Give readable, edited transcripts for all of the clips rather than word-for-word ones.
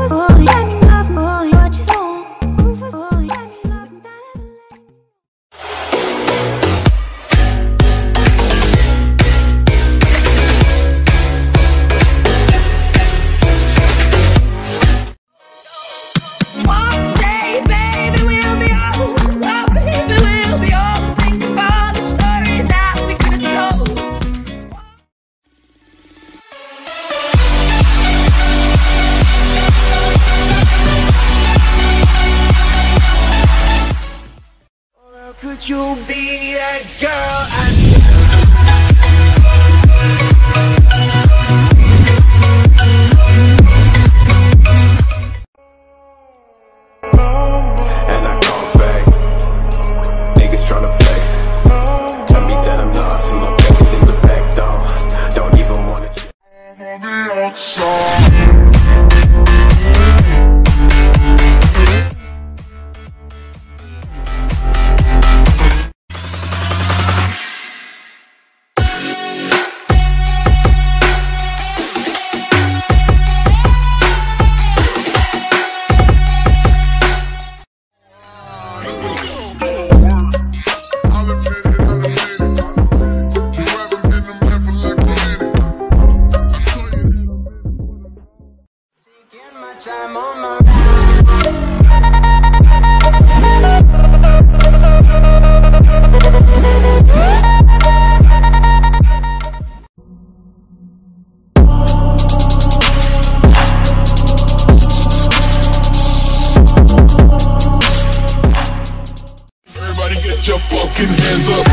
Could you be that girl and I call back. Niggas tryna flex. Tell me that I'm lost and I'm back in the back door. Don't even wanna time on my everybody get your fucking hands up.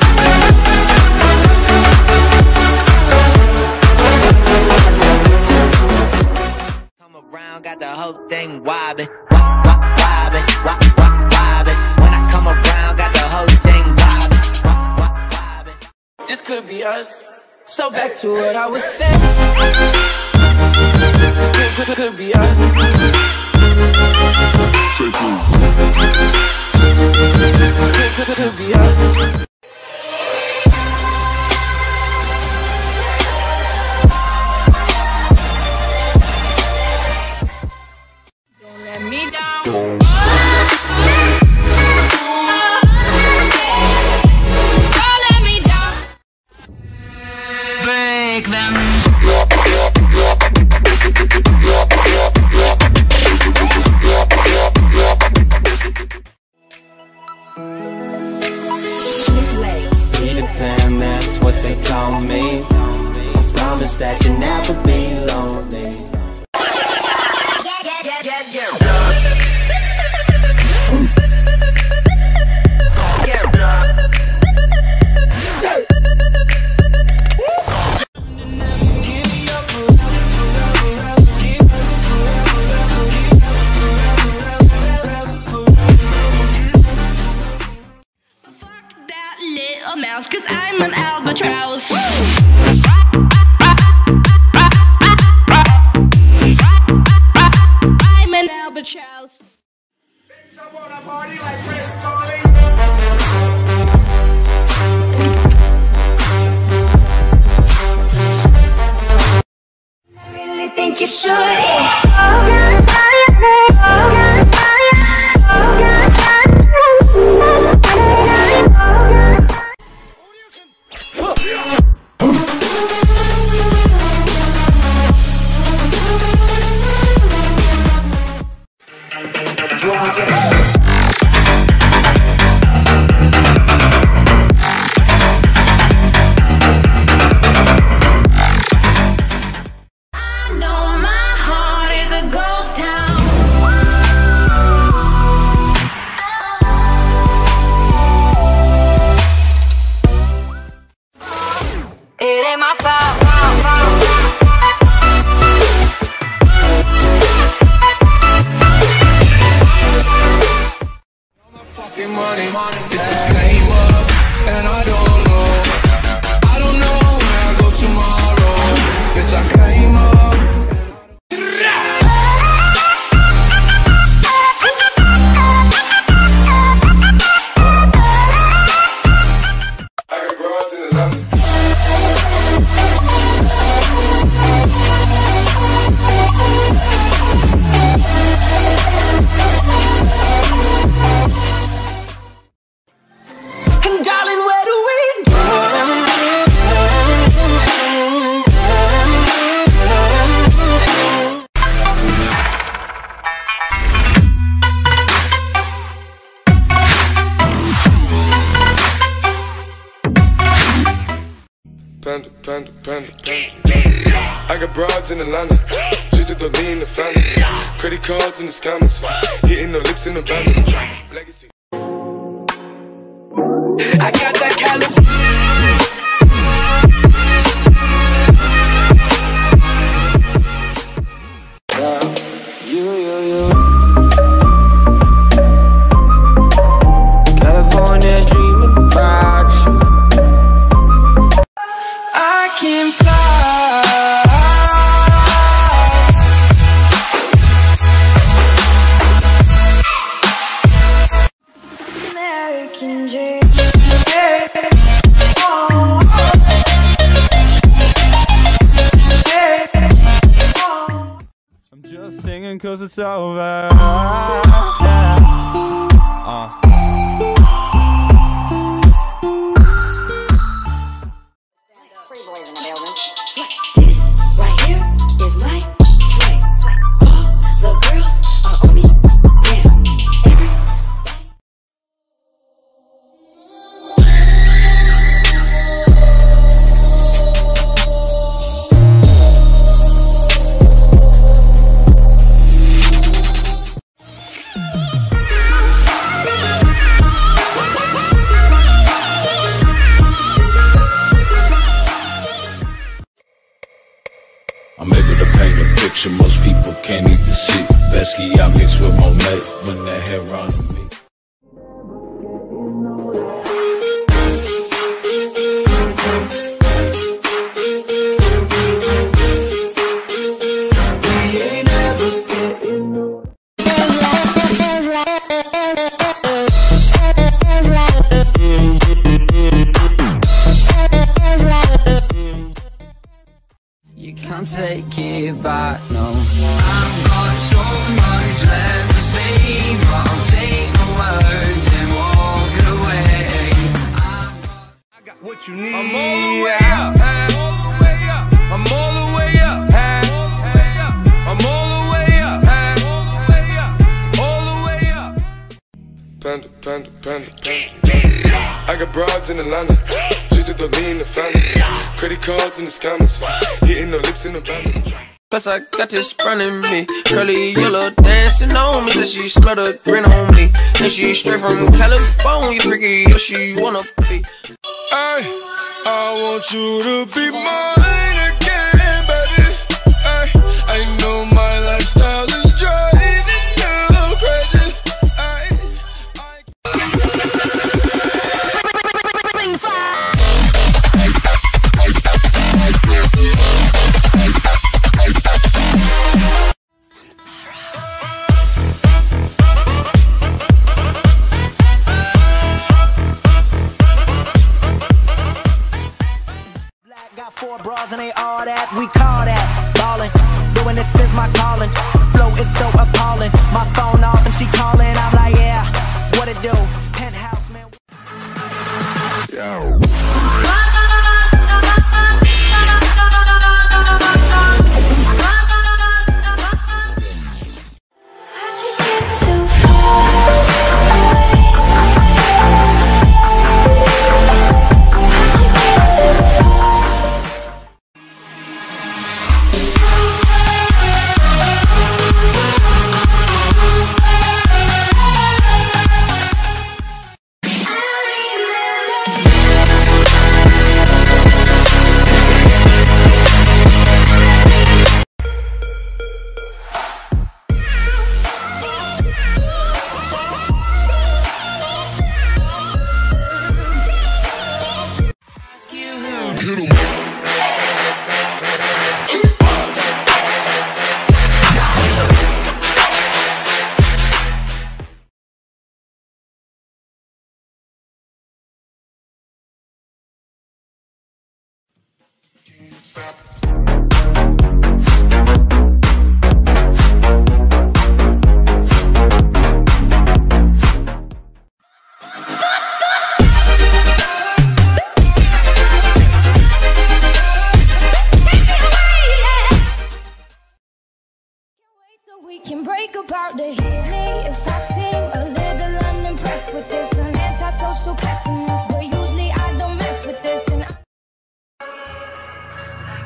Got the whole thing wobbin', wobbin', wobbin'. When I come around, got the whole thing wobbin'. This could be us. So back to what I was saying. Could be us. Could be us. Me down. Don't let me down. Break them. Peter Pan, that's what they call me. I promise that you'll never be lonely. Mouse, 'cause I'm an albatross. I'm an albatross. Bitch, I wanna party like Chris Farley. I really think you should. Money, it's a came up, and I don't know where I go tomorrow. Bitch, I came up. panda. I got broads in Atlanta, just to the lean the family. Credit cards in the scammers, hitting the licks in the van. Legacy. I got that California. California dreaming about you. I can fly. American dream. I'm just singing 'cause it's over. This right here is my sway. All the girls are on me. Yeah. I'm able to paint a picture most people can't even see. Besky I mix with Monet when that hair on me. You can't take it back, no. I've got so much left to say, but I'll take my words and walk away. I got what you need. I'm all the way up, all the way up. I'm all the way up, I'm all the way up, all the way up, all the way up. Panda, panda, panda, panda. I got broads in Atlanta, just to the lean the family. Credit cards in the scammers, hitting the licks in the van. Plus I got this running me, curly yellow dancing on me. Said she smelled a grin on me, and she straight from California. Freaky, yeah, she wanna be. Ay, I want you to be mine again, baby. Ay, I know my lifestyle is driving you crazy. Ay, Got 4 bras and they all that, we call that ballin'. Doing this is my calling, flow is so appalling. My phone off and she calling, I'm like, yeah, what it do? Penthouse, man. Yo. Stop. We can break apart to hear me if I seem a little unimpressed with this. An antisocial pessimist, but usually I don't mess with this. And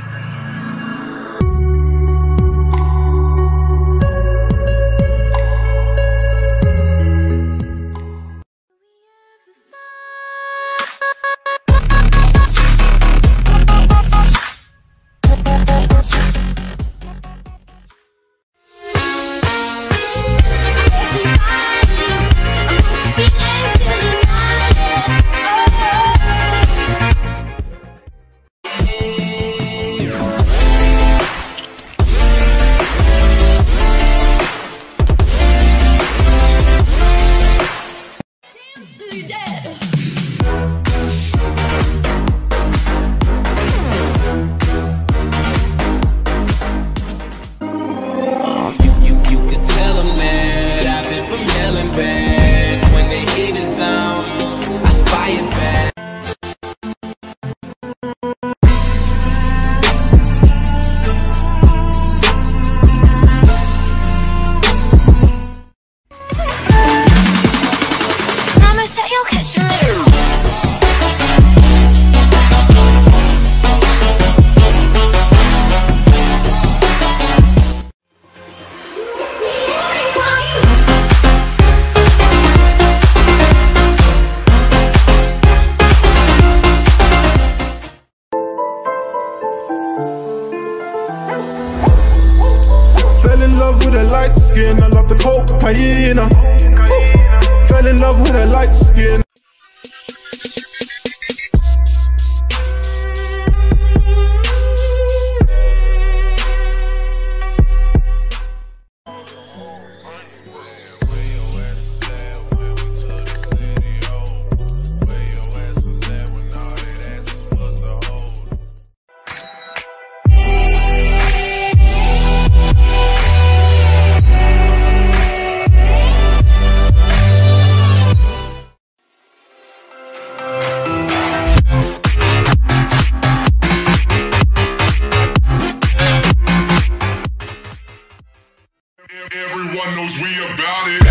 love with her light skin. I love the cocaine. Fell in love with her light skin. Everyone knows we about it.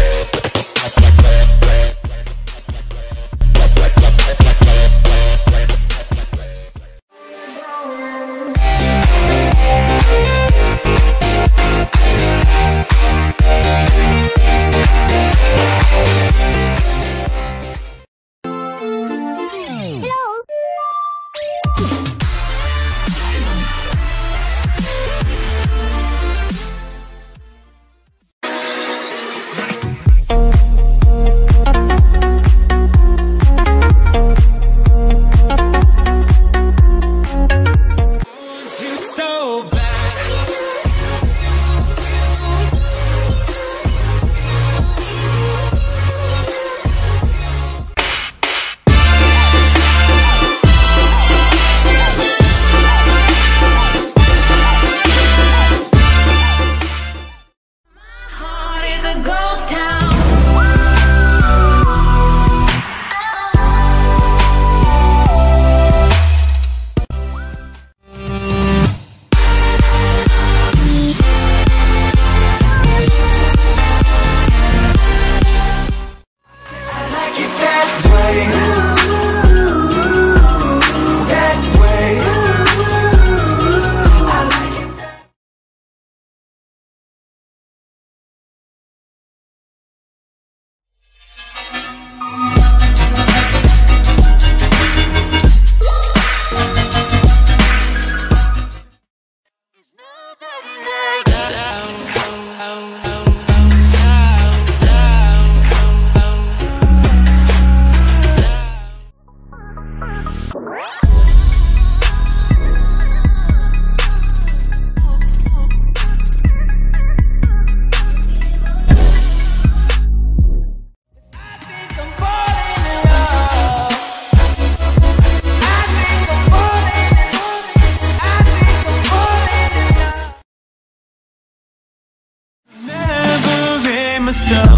Myself.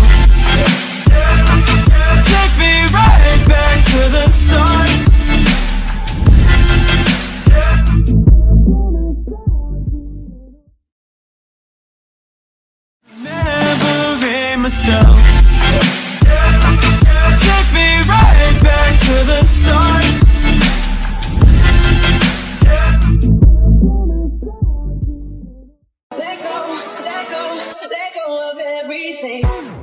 Take me right back to the start. Remembering myself. Take me right back to the start. Let go, let go, let go of everything.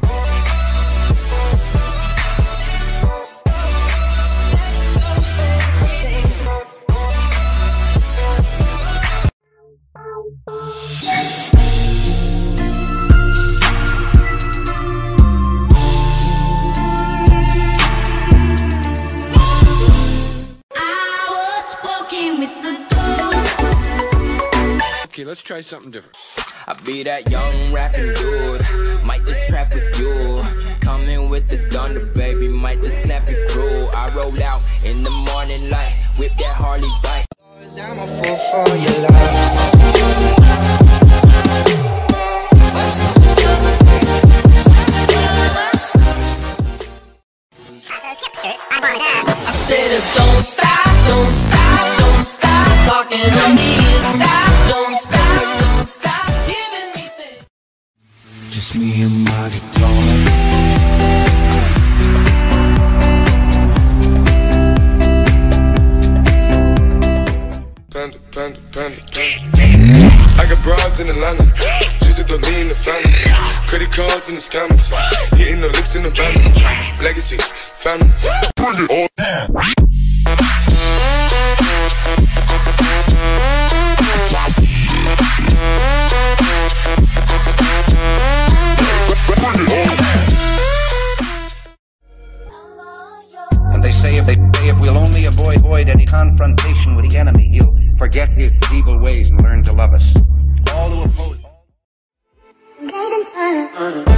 Okay, let's try something different. I be that young rapping dude, might just trap with you. Coming with the thunder, baby, might just clap it crew. I roll out in the morning light, whip that Harley bike. I'm a fool for your love. I said don't stop, don't stop, don't stop talking to me. Stop, don't stop, don't stop giving me things. Just me and my guitar. Panda, panda, panda. I got broads in Atlanta, just to throw me in the family. Credit cards in the scammers, hitting the licks in the van. Legacies, family. Bring it all down. avoid any confrontation with the enemy, he'll forget his evil ways and learn to love us. All who oppose...